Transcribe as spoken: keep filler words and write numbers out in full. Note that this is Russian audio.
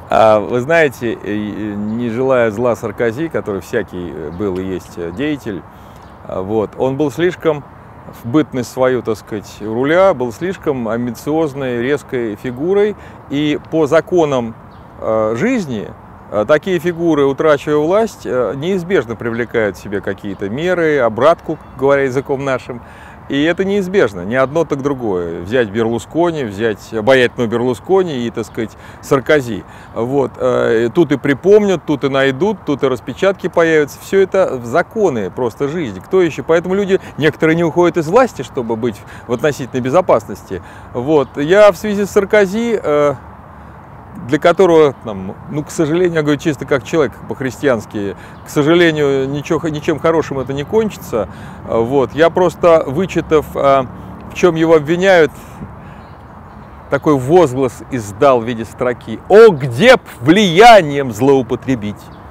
А вы знаете, не желая зла Саркози, который всякий был и есть деятель, вот, он был слишком, в бытность свою, так сказать, руля, был слишком амбициозной, резкой фигурой, и по законам э, жизни э, такие фигуры, утрачивая власть, э, неизбежно привлекают к себе какие-то меры, обратку, говоря языком нашим. И это неизбежно, не одно, так другое. Взять Берлускони, взять обаятельного Берлускони и, так сказать, Саркози. Вот. Тут и припомнят, тут и найдут, тут и распечатки появятся. Все это законы просто жизни. Кто еще? Поэтому люди, некоторые не уходят из власти, чтобы быть в относительной безопасности. Вот. Я в связи с Саркози, для которого, там, ну, к сожалению, я говорю чисто как человек по-христиански, к сожалению, ничего, ничем хорошим это не кончится. Вот. Я просто, вычитав, в чем его обвиняют, такой возглас издал в виде строки: «О, где б влиянием злоупотребить!»